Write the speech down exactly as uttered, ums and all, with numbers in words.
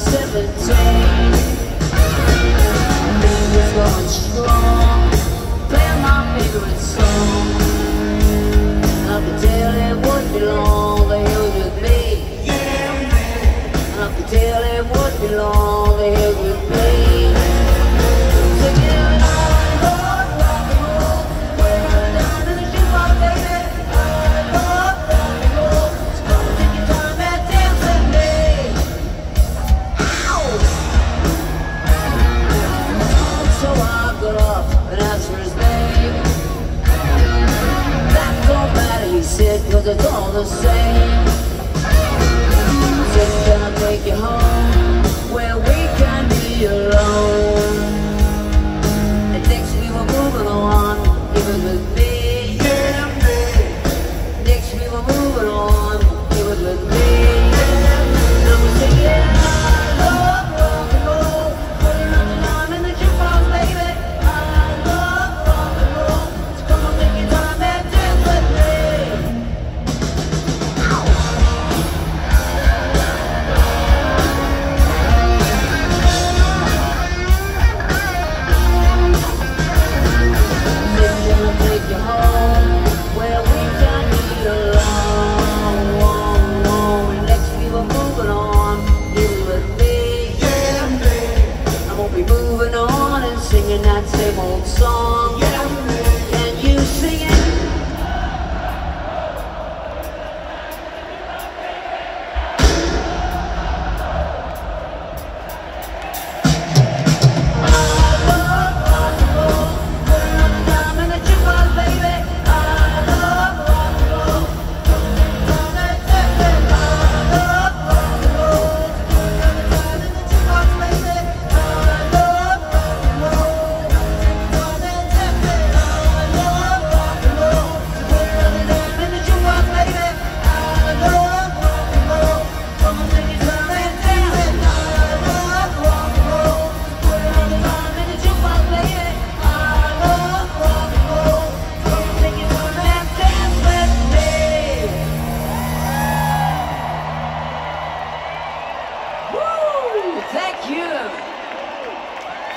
seventeen. Fingers going strong, playing my favorite song. I could tell it wouldn't be long, the hills with me. I could tell it wouldn't be long, the hills with me. So give it all, Lord, rock and roll. We're down to the shoebox, baby. Lord, rock and roll. So come and take your time and dance with me. Ow! So I got up and asked for his name. That don't matter, he said, 'cause it's all the same. Said, can I take you home?